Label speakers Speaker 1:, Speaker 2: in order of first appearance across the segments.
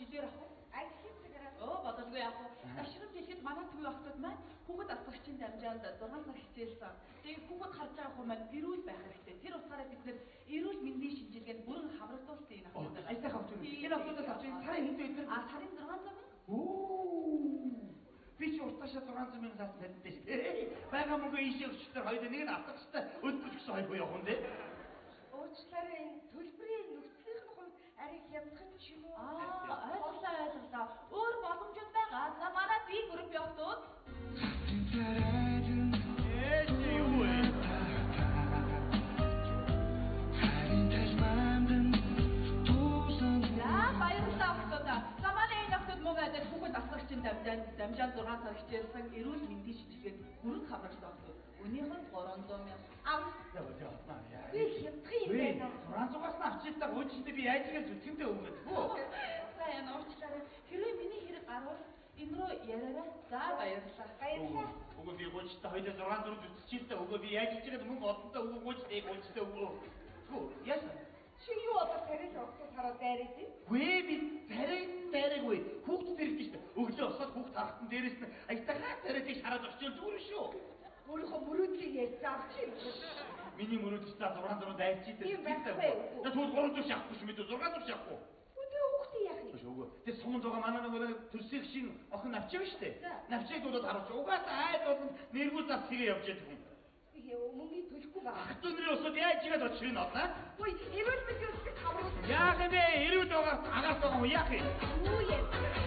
Speaker 1: дээр ах уу?
Speaker 2: Ажлын цагаараа.
Speaker 1: Бодолгүй яах вэ? Ташрам жилгэд манай төв охтод маань хүүхэд асгагчийн дамжаанд 6 сар хичээлсэн. Тэгээд хүүхэд харж байгаа хүмүүс маань эрүүл байх хэрэгтэй. Тэр утгаараа бид нэр эрүүл мэндийн шинжилгээнд бүрэн хамрагдуулсан энэ охтод.
Speaker 3: Айсаа хавч үү? Энэ охтодоос авч сарын хэд вэ?
Speaker 1: Сарын 600 мянга.
Speaker 3: Би ч уртаашаа 600 мянга заас таньдээ шүү дээ. Бага мөнгө ийшээ өчтөр хоёул нэг нь авчихсан. Өдөрч гэсэн хоёр явах юм дээ.
Speaker 2: Уучлаарай энэ төлбөрийн нөхцөлийн хувьд арай хямдхан ч юм уу?
Speaker 1: Ойлголоо. Өөр боломжууд байгаа. За манай би групп явтууд.
Speaker 3: Юу вэ?
Speaker 1: Баярлалаа охтуудаа. За манай энэ охтууд мөн адил хүүхэд асгагчийн дамжаанд 6 сар хичээлсэн эрүүл мэндийн шинжилгээнд бүрэн хамрагсан охтууд. Өнөөхөө 300 мянга.
Speaker 2: Би хямдхан юм байна.
Speaker 3: 600-аас нь авчихдээ өөчтөд би яаж игээл зүтгэндээ өгөөд.
Speaker 1: За яна уучлаарай. Хэрвээ миний хэрэг гарвал энэ рүү яриараа. За баярлалаа.
Speaker 3: Өгөө би өөчтөд хоёул 600 зүтчихээ өгөө би яаж игээд мөнгө олонтой өгөө өөчтөд өгөө. Гүү яасан?
Speaker 2: Чи юу одоо тарил өгсөд хараад дайраад юм?
Speaker 3: Гүй би тарайгүй. Хүүхд дээрх гэж өглөө босоод хүүхд харахтан дээрээс нь аятайгаа тариадыг хараад очиж зүгээр шүү.
Speaker 2: Өөрийнхөө мөрөөдлийг ярьж авч юм.
Speaker 3: Миний мөрөөдөл та 600 дайрчихдээ.
Speaker 2: Тийм байхгүй.
Speaker 3: Тэгвэл 300 шахахгүй шүү мэдээ 600 шахахгүй.
Speaker 2: Өдөө хүүхдээ яах юм?
Speaker 3: Шүүгөө. Тэр суманд байгаа манай нэг төрсөйг шин охин навчив штэ. Навчийг дуудаад харуулж. Угаасаа айд бол нэргүүл зас тэгээ явж яддаг юм.
Speaker 2: Мөнгөний төлөхгүй байгаа.
Speaker 3: Хатуунрын усод яаж игээд очиж ийн олнаа?
Speaker 2: Ой, эрүүл мэндийн үсэг хамруулсан.
Speaker 3: Яах юм бэ? Эрүүл байгаа агаас байгаа юм яах юм?
Speaker 2: Юу яа?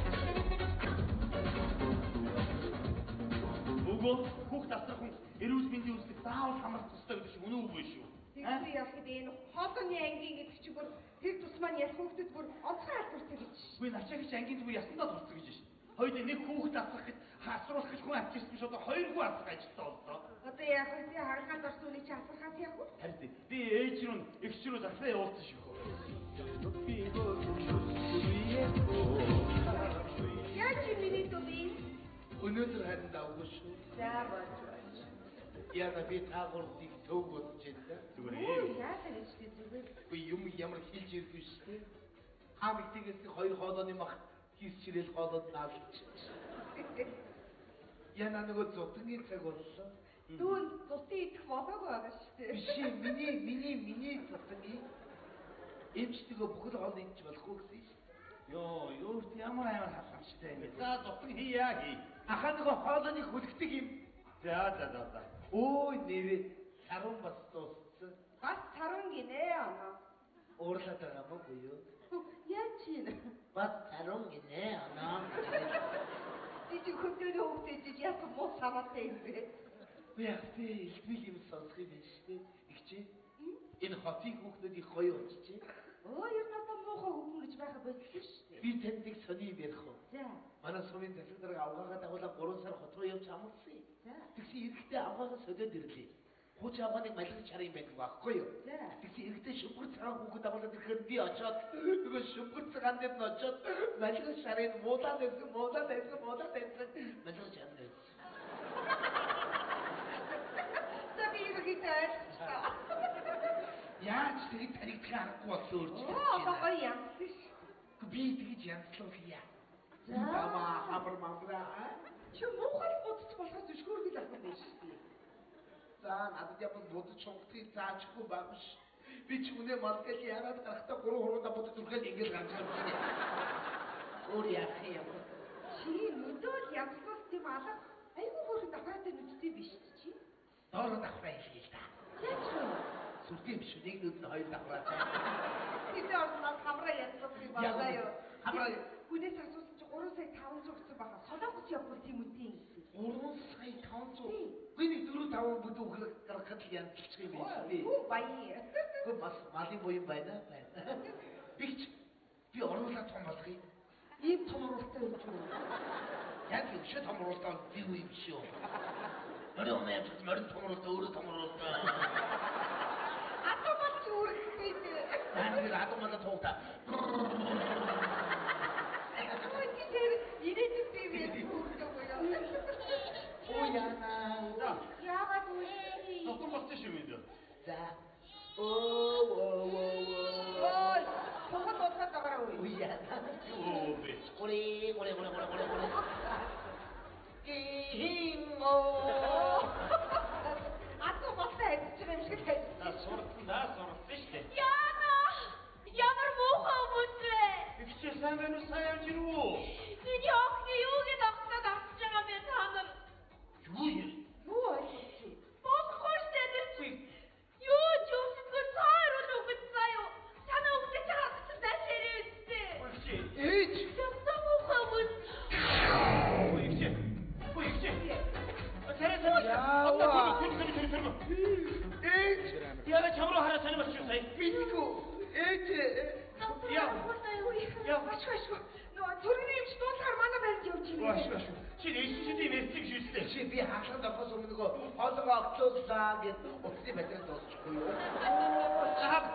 Speaker 3: Өгөө хүүхд асрах хүн эрүүл мэндийн үсэг заавал хамрах ёстой гэдэг шиг үнэн үгүй шүү.
Speaker 2: Тэгвэл яах вэ? Энэ хоолойны ангийн гэдэг чи бүр тэр тус маань ярих хүүхдэд бүр онцгой албартай гэж.
Speaker 3: Үгүй начаагч ангийн зүг ясандаа турцсан гэж шүү. Хоёул нэг хүүхд асрах гэж асруулах гэж хүн авчирсан биш одоо хоёргүй асрах ажилтаа боллоо.
Speaker 2: Одоо яах вэ? Би харахад орсон үний чи асрахаас яах вэ?
Speaker 3: Харин би ээж рүү эгч рүү засаа явуулсан шүү.
Speaker 2: Яаж миний төв юм?
Speaker 4: Өнөөдөр харин давгүй шүү.
Speaker 2: За болж.
Speaker 4: Яна би таагуурдыг төв бодож байна.
Speaker 2: Зүгээр яасан гэж зүгээр.
Speaker 4: Би юм ямар хийж ирэх вэ шүү. Хамтдагээс хоёр хоолойны мах хийсчрэл хоолойд наалч. Яна нөгөө зутгийн цаг боллоо.
Speaker 2: Дүүн зутын идэх болоогүй байгаа шүү дээ.
Speaker 4: Биш миний зутгийн эмчтэйгөө бүхэл хоол идэж болохгүй гэсэн шүү.
Speaker 3: Юу ямар амар халамжтай юм бэ? За зутг хий.
Speaker 4: Ахаа нөгөө хоолойны хөлгдөг юм.
Speaker 3: За.
Speaker 4: Ой нэрээ сарун бас дууссан.
Speaker 2: Бас сарун гинэ анаа.
Speaker 4: Уурлаад байгаа мó юу?
Speaker 2: Яаж чинь?
Speaker 4: Бас сарун гинэ анаа.
Speaker 2: Диж хөдөлгөөний хөвгдөж яах муу санаатай юм бэ?
Speaker 4: Би элтгэл юм сонсох юм биш үү? Игчээ. Энэ хотын хүүхдүүдийн гоё унчжээ.
Speaker 2: Ер нь одоо муухай хүүхэн гэж байха болчихсон шүү дээ.
Speaker 4: Би танд нэг сони юм ярих уу?
Speaker 2: За.
Speaker 4: Манай сумын засаг дарга авгаагаа дагуулаад 3 сар хот руу явж амарсан юм.
Speaker 2: За.
Speaker 4: Тэгсэн эрэхтэй авгаагаа солиод ирлээ. Хууч авгааныг малгаж харах юм байдаг байхгүй юу?
Speaker 2: За.
Speaker 4: Тэгсэн эрэхтэй шүмгэр цагаан хүүхэд дагуулаад ирэхээр би очоод нөгөө шүмгэр цагаан дээр нь очоод малгаж хараад муулаад байсан. Малгаж харна.
Speaker 2: За би ирэхтэй ойлцоо.
Speaker 4: Яаж тэгж таригдах аргагүй болсон өөрчлөлт.
Speaker 2: Одоо гоё ямсан ш.
Speaker 4: Би тэгж янзлуулъя. За хамар мамраа.
Speaker 2: Чи муухай бодож болохоос өшгөөргөл авах юм шүү дээ.
Speaker 4: За надад явбал бодож сонгохыг заачгүй багш. Би ч үнэ малгал яраад гарахтаа 3 хуруудаа бодож үргэлж ингэж гарч ирсэн. Өөр яах юм?
Speaker 2: Чи нүдөө ямслах тийм алга айгүй хөрөнд аппарат нүдтэй биш чи.
Speaker 4: Доор давхраа хэлээ л да.
Speaker 2: Яаж вэ?
Speaker 4: Сүртэй биш нэг нүд нь хоёр давхраа.
Speaker 2: Тэд орноо хамраа яддаг юм байна юу?
Speaker 4: Хамраа
Speaker 2: Хүнээс асуусан чи 3 сая 500 гэсэн баха. Солонгос явбал тийм үгүй.
Speaker 4: 3 сая 500. Гүний 4 5 бүд өгөх гаргахад л янзлчих юм биш үү?
Speaker 2: Үгүй баян.
Speaker 4: Гүн бас малын буян байна. Би оруулаад том болгоё.
Speaker 2: Ийм том уралтай юм ч үү?
Speaker 4: Яг юм шиг том уралтай би юу юм шүү. Морин том уралтай өөрөө том уралтай.
Speaker 2: Атомат зүрхтэй.
Speaker 4: Наад атомат туутаа. Яна.
Speaker 2: Яагаад вэ?
Speaker 3: Доктор болчих юм энэ.
Speaker 4: За.
Speaker 2: Ой, fogod бодоход байгаа уу?
Speaker 4: Яна.
Speaker 3: Юу бэ?
Speaker 4: ээж.
Speaker 2: Яа. Ашгүй. Нөө төрний юмч дуусаар манай барьд явж ирээ.
Speaker 3: Ашгүй. Чи ээжийн мессеж хийсэн.
Speaker 4: Чи би хаалганд орохоос өмнө нөгөө хоолгоо огтлууллаа гэд утасны батарей дуусчихгүй юу?
Speaker 2: Хат.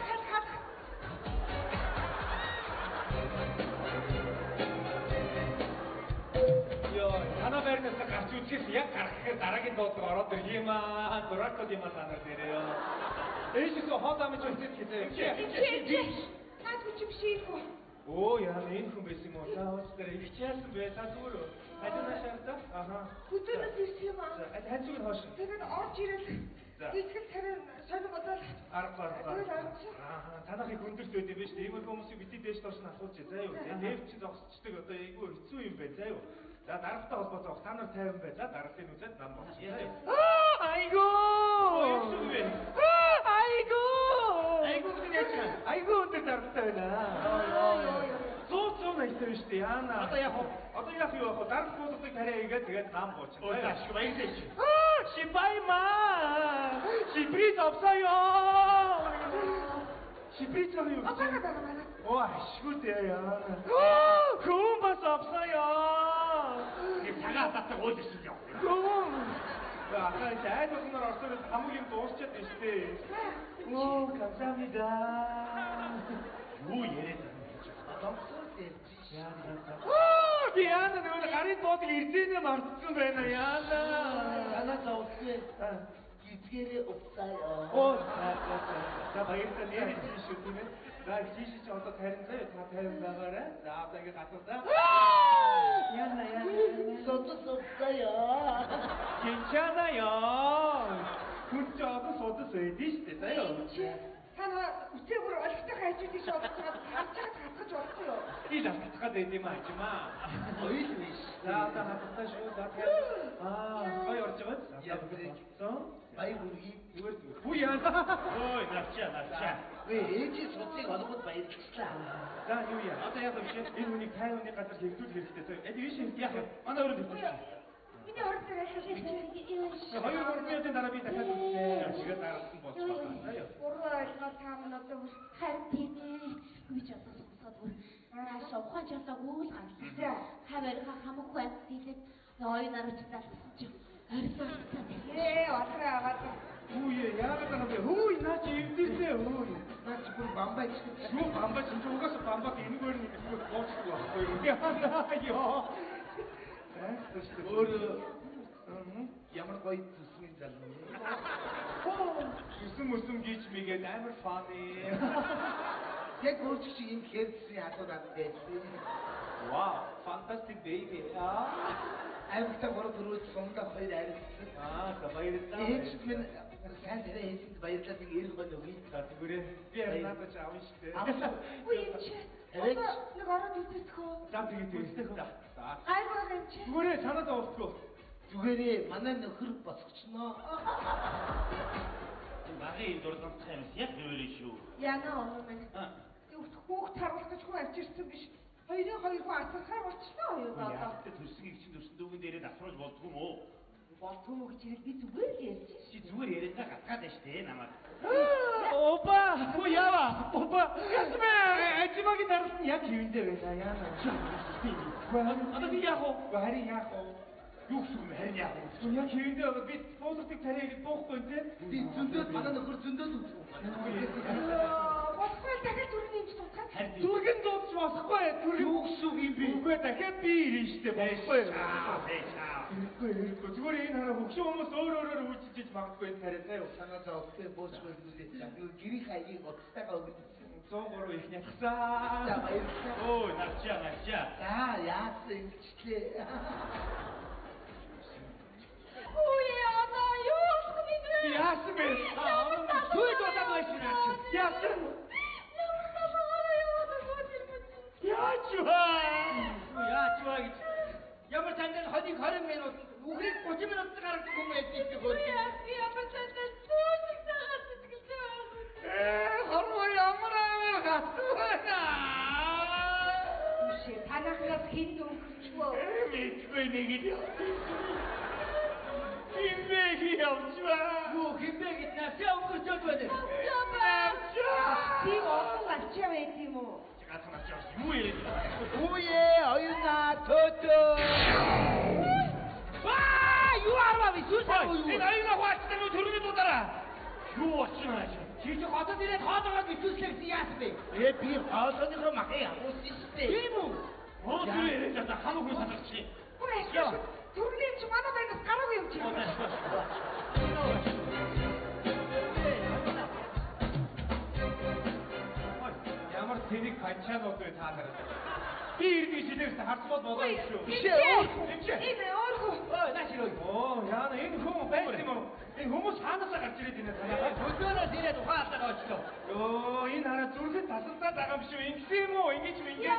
Speaker 5: Йоо, танаа байрнаас гарч үзчихс яг гарах гэхээр дараагийн дуудлага ороод ир юм аа. Дуракод юм аа танаар нэрээ. Ээжээс хоол амж өгчээд хийzээ.
Speaker 2: Наад хүч бишээгүй.
Speaker 5: Оо яа энэ хүн байсан юм уу? Та уусдэр ихчээсэн байсаа зүгээр. Хажуунаа шаардаа. Аха.
Speaker 2: Хүчнээс ирсэн юм аа.
Speaker 5: За хажууд хоош.
Speaker 2: Тэгээд орж ирэл. Дисгэл царай сонир бодоод
Speaker 5: Арга. Аха. Танахыг хүндэрч байд юм биш. Иймэрхүү хүмүүсийг бити дээш доош нь асууж заа юу. Нээв чи зогсчдаг одоо айгүй хэцүү юм байна заа юу. За дараатай холбоотой та нар тайван бай. За дараагийн үзээд нам болчих заа юу. Айгуу! Айгуу өндөр дараатай байна. Цоо найтай биш үү яана. Одоо яах юу яах вэ? Дарах буудлагыг тариа хийгээд тэгээд нам буучих.
Speaker 3: Ой ашгүй баярлалаа чи.
Speaker 5: Шибайма! Шибрид 없어요. Шибрид юу?
Speaker 2: байгаа.
Speaker 5: Оо ашгүй дээ яана. Хүн бас 없어요.
Speaker 3: Би цагаа татдаг уулзсан юм.
Speaker 5: 아까 이제 아이돌분들 얼굴에 감옥이 놓으셨대 있대. 오 감사합니다.
Speaker 3: Юу яриад
Speaker 5: 미안해 내가 오늘 가린 도어도 일진이 말씀 배나 미안해.
Speaker 4: 하나 더 없어요. 기계를 없어요.
Speaker 5: 자 바이러스 내일 지시우면 나 지시 저도 다른데 다 다른다거래. 나 앞에 갔었다. 미안해.
Speaker 4: 써도 없어요.
Speaker 5: 괜찮아요. 군자도 소도 써야 되시대요.
Speaker 2: Та үцээгүүр олигтой хайжууд иш бодож харцаа татгаж болчихё.
Speaker 5: 이 나스가 되지 마지마.
Speaker 4: 어이 биш.
Speaker 5: 자, 나스가 쇼 다. 거의 어쩌면?
Speaker 4: Баяр хүргэе.
Speaker 5: Буян.
Speaker 3: Ой, навчаа.
Speaker 4: 왜 ээж суцыг олгоод баярлалаа.
Speaker 5: За, юуя. Одоо яг биш. Энэ хүний тайвны газар хэрэгжүүл хэрэгтэй. Эд биш яах вэ? Манай өрөө хэлсэн.
Speaker 2: Миний орон дээр ажиллаж
Speaker 5: Хоёр өрөөний дараа би дахиад үзлээ. Чигээ дараасан болчихлоо.
Speaker 2: Буруу ойлгоод та минь одоо
Speaker 1: Харин тийм ээ. Үгүй ч одоо сонсоод бүр наашаа ухаан чартаа гүйл гарлаа. Хаваарга хамаагүй хэлээд ой нарчдаа чинь арилсан.
Speaker 2: Отраа.
Speaker 5: Үе яагаад гэнэ хөөе наа чи эвдэрсээ хөөе.
Speaker 4: 나 지금 맘바이
Speaker 5: Юу бамбаа чинь угаасаа бамбаг энэгээр нэг боочгүй байхгүй юу?
Speaker 4: ямар гоё зүсмийн залуу.
Speaker 5: Үсэм гэж мэгээд амар фаны.
Speaker 4: Яг өөрч чи энэ хэрцээ хадууд байсан.
Speaker 5: Wow, fantastic baby.
Speaker 4: Аймагтаа гурав дөрөв сумдаа хоёр арилсан.
Speaker 5: Баярлалаа.
Speaker 4: Ээж минь сайн тэрэ ээжинд баярлалаа нэг эр гоо өгье.
Speaker 5: Тэгвэрээ би надад ч аав штэ.
Speaker 2: Үгүй юм чи. Нэг ороод үзэсхөө.
Speaker 5: За тэгээд. За.
Speaker 2: Гайваа юм чи.
Speaker 5: Тэгвэрээ санаад авахгүй.
Speaker 4: Зүгээрээ манай нөхөр босгочноо.
Speaker 3: Багын дурдсах юм яг зөөрөө шүү.
Speaker 2: Яна оноо минь. Хүүхд харуулах гэж хүү авчирсан биш. Хоёрын хоёр хүн асархаар болчихлоо юу одоо.
Speaker 3: Яг тэ төсгийг чинь төрсөн дүүгэн дээрээ асууж болдгүй юм уу?
Speaker 2: Болтгоо гэж ирэл би зүгээр л ярьж.
Speaker 3: Чи зүгээр яриагаа гатгаад байна штэ намайг.
Speaker 5: Опа, 뭐야? 오빠, 가슴에 애지막이 달았으니 야 기운데 왜 나야? 어떻게 야호? 말이 야호.
Speaker 3: Юусгүй харин яах вэ?
Speaker 5: Я 기운데 би фототыг тариаг боохгүй те.
Speaker 4: Би зөндөөд манай нөхөр зөндөөд үзсэн.
Speaker 2: Босгоо дахиад түрний юм суудгаад.
Speaker 5: Дүргэн дуудаж босхгүй.
Speaker 4: Юу гэсэн юм бэ?
Speaker 5: Үгүй дахиад би ирнэ штэ босхгүй.
Speaker 3: Бэчаа.
Speaker 5: Ирэхгүй. Зүгээр энэ хараа хөвшин хүмүүс өөрөөр үйлчилж магадгүй энэ тариа заяа.
Speaker 4: Санаа зовтой бууж байлгүй. Юу гэрийн хаягийг оцтойгоо өгсөн.
Speaker 5: 103 их нягсан.
Speaker 4: За баярлалаа.
Speaker 3: Ой, навчаа.
Speaker 4: За яасан ингэчлээ.
Speaker 2: Үе одоо юу сквидрэ?
Speaker 5: Яасан бэ? Түр додаад байсан аа. Яасан? Яачваа гэж. Ямар тандаа хонийг 20 минут, үхрийг 30 минут гаргах юм байж их гоо.
Speaker 2: Ямар тандаа зүүсэг цагаас сэтгэлтэй.
Speaker 5: Харуу ямар амар гацваа.
Speaker 2: Үгүй танахнаас хинд өнгөрчвөө.
Speaker 5: Мэдгүй нэг юм. Хинбэг явчихваа.
Speaker 3: Юу хинбэг гэж навчаа өнгөрчөөд байна.
Speaker 2: Навчаа. тийм олон авчаа байт юм уу?
Speaker 3: Ганцхан авчаа юу яриад байна?
Speaker 4: Үе оюуна төтөө. Юу арваа би сүлсаа юу?
Speaker 3: Энэ аюуна хуацтай нөө төрөний дуудаараа. Юу болчихно аа?
Speaker 4: Чи хотод ирээд хоолоогоо битүүлсэн яасан бэ? Би хоолойноо махыг авуулсан шүү дээ. Тийм үү?
Speaker 3: Оо тэр яриад байгаа хамаагүй санагч.
Speaker 2: Үгүй төрлийн чи манай байнаас гараагүй юм чи.
Speaker 5: Ямар тэнэг канчаанууд вэ та нараа? Би ирдэг жилээс харцмал болоо юм шүү.
Speaker 2: Энэ өөрөө.
Speaker 5: Оо, яана энэ хүмүүс байх юм уу? Энэ хүмүүс хаанасаа гарч ирээд байна танаа?
Speaker 4: Өдөөнөөс ирээд ухаалтаа очлоо.
Speaker 5: Йоо, энэ хараа зүрхэнд тасалдаа байгаа юм шүү. Ингэсэн юм уу? Ингэж юм ингэ.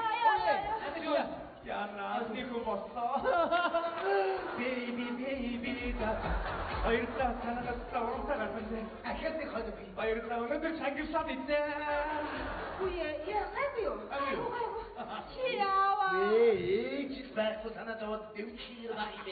Speaker 5: Яна, нэг хүн боссоо. Baby да. Баярлалаа танаас урамтаа гарсан дээ.
Speaker 4: Ахаад нэг хоног би.
Speaker 5: Баярлалаа. Өнөөдөр чангилсаад иднэ.
Speaker 2: Үгүй яагаад юу? Чи яава?
Speaker 4: Чи байхгүй санаа зовоод дэвчээр баг юм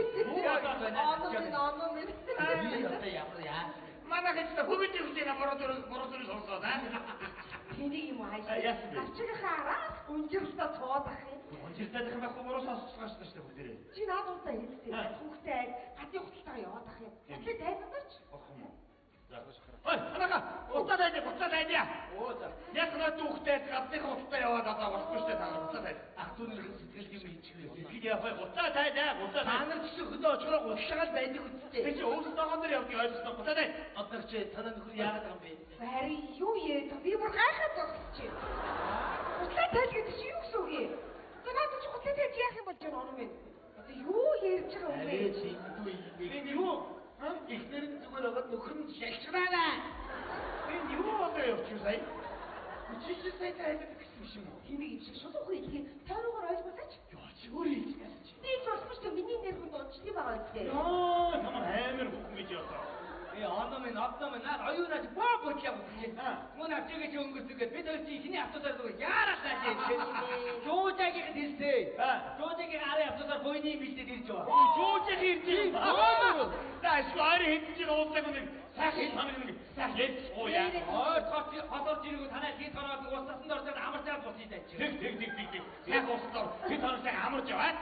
Speaker 4: яа.
Speaker 3: Манай хэвчээ хөвөж өгчээ бороо сонсоод аа.
Speaker 2: Тэнийг юм аа.
Speaker 3: Яасан бэ?
Speaker 2: Авчигахаараа унжиртаа цоодах юм.
Speaker 3: Унжиртаад их байхгүй бороо сонсгооч шүү дээ бүгдээрээ.
Speaker 2: Чи наадуудаа хэлсэн. Хүүхдээ гадны хуталтаа яваад ах юм. Батлыг тайвнаач.
Speaker 3: Болох юм уу? Ой, анаага, уцаад айдя. Оо за. Яг нөө түүхтэй гадны хуталтаа яваад одоо болохгүй шүү дээ та нар уцаад айд.
Speaker 4: Ах түүнийхэн сэтгэл юм хийчихвээ.
Speaker 3: Би яах вэ? Уцаад айдаа.
Speaker 4: Та нар ч хөдөө очроо уцаагаад байдаг үстэй.
Speaker 3: Би чи өөрсдөө нар явдаг ойлгосноо уцаад айд.
Speaker 4: Одоо чи танаа нөхөр яагаад байгаа юм бэ?
Speaker 2: Харин юу яриад байгаа? Би бүр гайхаад байгаа чи. Утлаа тайл гэдэг чи юу гэсэн үг юм? Танаад чи утлаа тайл яах юм болж байна оноо минь? Одоо юу ярьж байгаа юм бэ?
Speaker 4: Чи энэ юу? Ихнэр нь зүгээр байгаа нөхөр нь шалчгаанаа.
Speaker 3: Энэ юу одоо явчих вэ сая?
Speaker 4: Чи сая тайлбар гэсэн юм уу?
Speaker 2: Хинийг юм шиг шулуух үеийг тойрогоор ойлгуулаач.
Speaker 4: Йоо чи өөрөө хэлчихсэн чи.
Speaker 2: Би ч болохгүй шүү миний нэр хүнд онцлог байгаа үстэй.
Speaker 3: Йоо, ямар амар бүхэн гэж ясаа.
Speaker 4: Одоо наад оюунаас боо яа гэж. Мөн авчигээ чи өнгөрсөгээд бид хоёр чи ихний автодаар зүгээр яарахлаа чи. Жуужагийн хэлсэй. Жуужагийн арын автодаар буйны бэлдээд ирж байгаа.
Speaker 3: Жуужих ирж байна. Даш гори хэдэж уулзаг нэг сайхан санаг нэг сайхан ярьж уу яа.
Speaker 4: Хотоор жиргүү танаа хийх гараад устсанд орж амарчаад босъё даа чи.
Speaker 3: Тэг. Сайхан устсаар хэд хоног амарч яваад.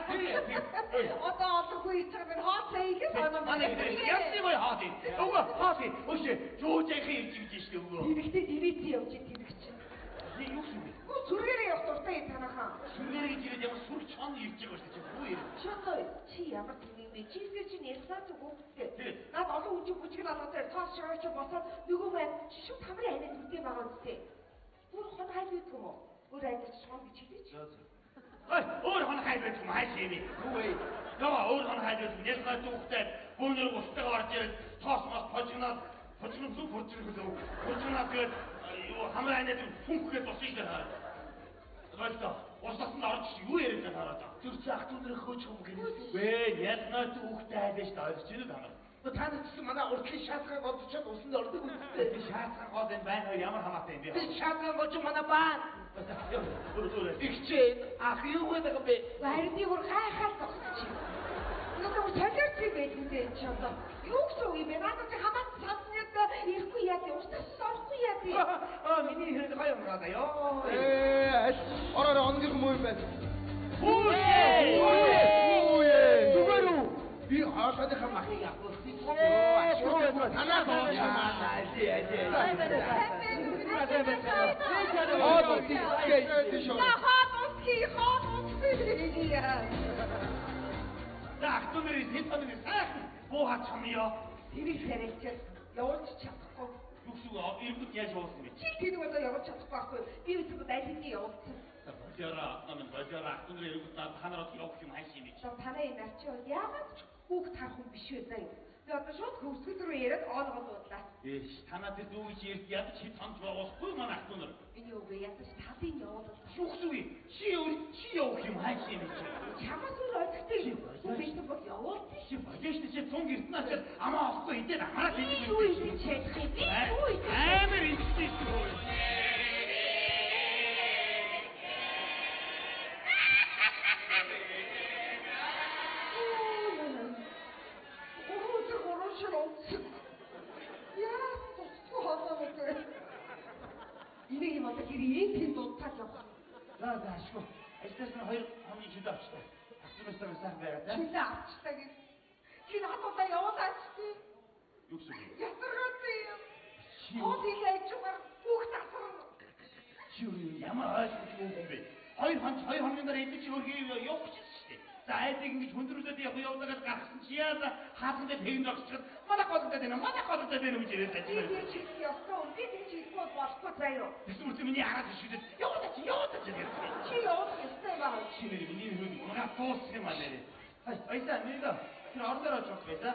Speaker 2: Одоо олонгүй хийж байгаа минь хооцоо ийхээс оноо
Speaker 3: Манай ясны бай хаад. Өвөө хаад. Өшөө жуужих ирж гэж шүү өвөө.
Speaker 2: Тэрэгтэй дивизийн явж тэрэгч.
Speaker 3: Би юу юм бэ?
Speaker 2: Гү сүргээрээ явах дуртай танахаа.
Speaker 3: Сүргээрээ ирээд ямар сүр чон ирж байгаа шүү дээ. Юу юм?
Speaker 2: Шотой чи ямар тийм бэ? Чизэр чи ярьсан ч үгүйтэй. Наад олон хүнчиг бүжиг алгатай цаас шорооч босоод нөгөө маань шүт хамрын анид үдээ байгаа үстэй. Бүр хон хайд үйдэг юм уу? Өөр анид шон гэж хэлээч.
Speaker 3: Ой, өөр хон хайд байх юм хайш юм. Үгүй. Яа, өөр хон хайд байх. Ясна түүхтэй бөөнөр устгаа орж ирээд тоосмос пожигнаад тэгээд юу хамраа анид сүнхгээд босъё шүү дээ. Гойто. Усасан орж юу яриад байгаа хараа.
Speaker 4: Тэр чи ах түүнэрээ хөөж юм гэнэ.
Speaker 3: Вэ, ясна түүхтэй айлж тааж чинь та нар.
Speaker 4: Та нар ч манай уртлын шаатгаан годчод усанд ордог үстэй.
Speaker 3: Би шаатгаан гол энэ байна уу ямар хамаатай юм бэ?
Speaker 4: Би шаатгаан годч манай баан. Игчээ ах юу гэдэг юм бэ?
Speaker 2: Харин би бүр гайхаад байгаа чи. Нөгөө солиорцыг байдаг үү чи одоо. Юу гэсэн үг юм бэ? Надад чи хамаат саднаад ирэхгүй яа тий. Устаас орохгүй яа тий.
Speaker 3: Миний хэрэг гоё юм байна ёо.
Speaker 4: Ороо онгир юм уу байна?
Speaker 3: Үе.
Speaker 4: Зүгээр үү? Би хаасадынхаа махыг авуулсан. Танаа
Speaker 3: Ахтунэрий хэлбэрний сайхан буугаач хамъя.
Speaker 2: Тэрийг сарайч явуулж чадахгүй.
Speaker 3: Юу шүү иргэд яаж уулсан бэ?
Speaker 2: Чи тэрийг одоо явуулж чадахгүй байхгүй. Би үгүй дайлхны явуулсан.
Speaker 3: Бажара ахтунэрий иргэд та нарт явах юм хайш юм чи.
Speaker 2: Танаа энэ арчи бол яагаад ч хүүхд харах хүн биш үү заа юу. Би одоо шууд хөвсгөл рүү яриад оолгоод дуудлаа.
Speaker 3: Танаа тэр дүү чи ирд ядаж хэд санаж байгаагүй манай ахтунэр.
Speaker 2: Энэ юу вэ? Ядаж талын явуулсан.
Speaker 3: Юу шүү чи явах юм хайш юм чи.
Speaker 2: Чамаас өөр ойлгохтой юм. Бид бол явуулсан.
Speaker 3: Чи бажээш чи цонг эртнээс амаа авахгүй идээд амаараа хэлдэг.
Speaker 2: Юу ийм чадах юм бэ?
Speaker 3: Амар институт шүү.
Speaker 2: Энийг одоо гэрээ тийм дуудтал явах.
Speaker 3: За ашгүй. Ажлаас нь 2 хоногийн шүд авчихлаа. Асуумсаар сайхан байгаа та.
Speaker 2: Шүлээ авчихлаа гэж. Чи надад явуулаач тий.
Speaker 3: Юу гэсэн бэ?
Speaker 2: Ясаргатай юм. Хоолыг ээжүүгээр бүгд асарна.
Speaker 3: Чи ямар ойлгомжтой юм бэ? 2 хоногийн дараа эдгээр чи өөрхий явах гэсэн шүү дээ. За айдаг ингэж хүндрүүлээд явуулаад гаргасан чи яа хаалгандаа тэгэн зогсчиход манай голдод байна гэж яриад
Speaker 2: Би
Speaker 3: байж.
Speaker 2: чи явсан. Би чи ихгүй болохгүй заяа.
Speaker 3: Тэсмэр миний хараад шүдэд явуулаач гэж.
Speaker 2: Чи явах ёстой байгаа.
Speaker 3: Чи миний хөөд мага туус юм аа нэрээ. Баясаа нэрээ. Тэр ордоор очох байсаа.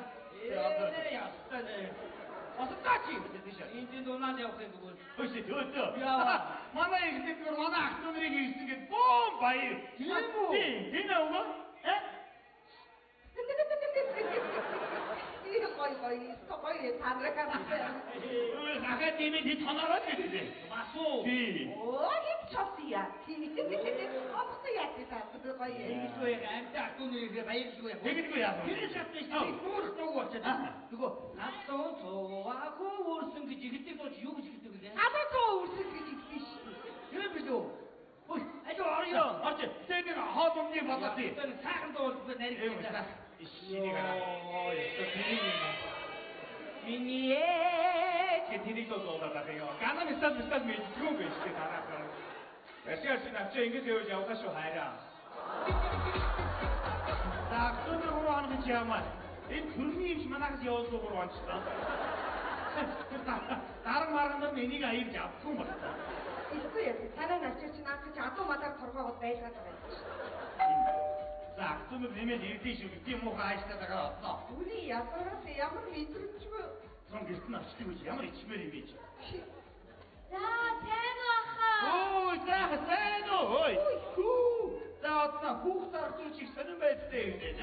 Speaker 4: Осондачи. Энд дунаад явах юм бол.
Speaker 3: Өсөж өөдөө.
Speaker 4: Яа.
Speaker 3: Манай ихтэйгээр манай ах トゥ нарыг ирсэн гэд бом баяр.
Speaker 4: Тийм үү?
Speaker 3: Тийм ээ өгөө.
Speaker 2: Гоё танрахаа.
Speaker 3: Хахад тийм ээ тоноороо гэдэг.
Speaker 4: Басуу.
Speaker 3: Тийм.
Speaker 2: Оо хипчоосия. Авах яа гэдэг гоё.
Speaker 4: Ингэхгүй амт ах トゥ нарыг баярлгүй яах.
Speaker 3: Тэгдэггүй яах вэ?
Speaker 4: Тэр шатны чинь бүр дууг очоод. Нөгөө насуу цоохоо өөрсөн гэж ихтэй сууж юу гэж хэлдэг вэ?
Speaker 2: Аматоо үрсэх гэж хэлсэн шүү.
Speaker 4: Тэр билүү. Ой, ажуу орё.
Speaker 3: Орч. Тэр хоод өмнө болоод тий.
Speaker 4: Тэр сайхан дуул нарийг хэлсэн.
Speaker 3: Ишнийг араа.
Speaker 4: Миний
Speaker 5: тэнийг дуудаад байгаа юм. Ганаа мистал мэдгүй юм биш үү дараагаар. Яшаа чи навч ингэж явж явлаа шүү хайраа.
Speaker 3: За өнөөдөр 3 хоног чи явмаа. Энэ төрний юмш манайхаас явуулсан 3 хоног ч таа. Дараг маргандар энийг аялж авахгүй юм байна.
Speaker 2: Ихгүй яа. Танай навчир чи наад чи адуу мадаар торгоогод байлгаад байгаа юм шүү.
Speaker 3: За өнөөдөр нэмээд ирдээ шүү. Тийм муухай хайштаад байгаа осноо.
Speaker 2: Үний язгаараас ямар мэдрэмжгүй.
Speaker 3: Сон гэрт нь очдөг гэж ямар ичмээр юм бэ чи.
Speaker 1: За, сайн уу ахаа?
Speaker 3: Ой, сайн уу? Ой. За одно хүүхд орчууч их сонирн байдтэй гэдэг.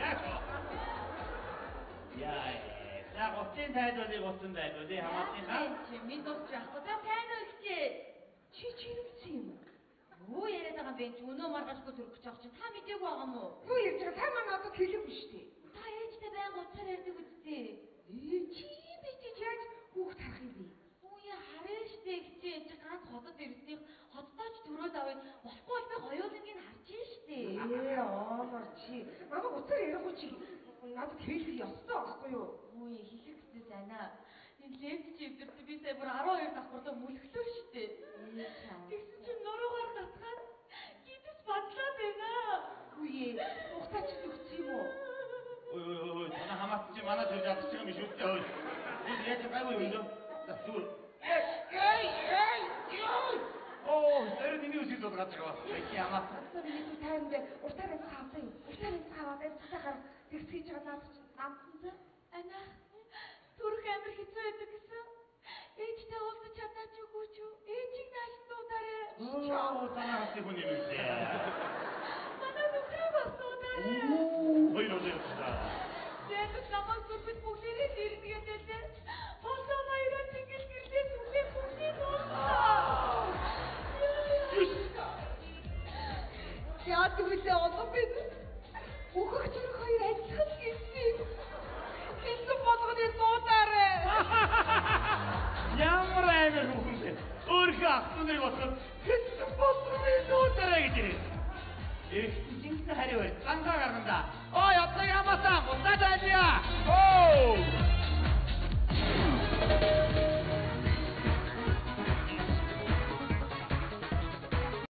Speaker 3: Яа. За гоцын тайлбарыг гоцсон тайлбарыг хамаатны хаа.
Speaker 1: Чи минь дуусч яахгүй. За, сайн уу ихтэй?
Speaker 2: Чи чирвсэн юм.
Speaker 1: Юу яриад байгаа юм бэ? Чи өнөө маргаашгүй төрөх гэж байгаа чинь та мдэггүй байгаа юм уу?
Speaker 2: Юу ярьж байгаа? Та маань одоо хэлээгүй шүү дээ.
Speaker 1: Та ээжтэй байнга уцаар ярьдаг үсттэй.
Speaker 2: Чи бид яаж хүүхд харах юм бэ?
Speaker 1: Үе хараа штэ ихтэй чи ганц хотод ирснийг хотдооч төрөөд авъя. Болохгүй бол би хоёулангийг харж штэ.
Speaker 2: Оомор чи. Намайг уцаар ярихгүй чи. Надад хэлэх ёстой байхгүй юу?
Speaker 1: Үе хэлэх гэсэн байна. Энэ левд чи өвдөртөө би сая бүр 12 давхарлаа мүлгэлөө штэ. Тэгсэн чинь нуруугаар гатгаад гидс бадлаад байна.
Speaker 2: Үе. Ухтаач өгсөн юм уу?
Speaker 3: Ой, танаа хамаат чи манай төрж чадчих юм шүү дээ. Ой. Би яаж байгуу юм дөө? За зүр. Оо, тэр миний үсэг дуудаад байгаа. Яки хамаат.
Speaker 2: Одоо миний таймд уртаар цаавсан. Уртаар цааваад цаахаар тэгсгийж байгаа наадсан.
Speaker 1: Ана түрх амир хэцүү байдаг гэсэн. Ээжтэй уулзах чадаач үгүй ч юу? Ээжийг нааш дуудаарай.
Speaker 3: Оо, танаа хатыг хүн юм дээ.
Speaker 1: Манай нөхрөө бас дуудаарай.
Speaker 3: Хоёр өдөр.
Speaker 1: Зэвс намайг зүрхэд бүхлээрээ дэрнэ гэдэлээ. Фосо баяраа цэнгэл гэрлээ зүрхээ бүхний дуулаа. Яа тэгвэл одоо би үхэх зүрх хоёр адилхан гэсэн. Хэцүү болгоны дуудаарай.
Speaker 3: Ямар амир хүн бэ? Өөрхий ах トゥ нарыг бодоход хэцүү болгоны дуудаарай гэж ирээ. Их жинхэнэ хариу бай. Гангаа гарганда. Ой, одоо ямаасан? Буцаад аажаа. Оо!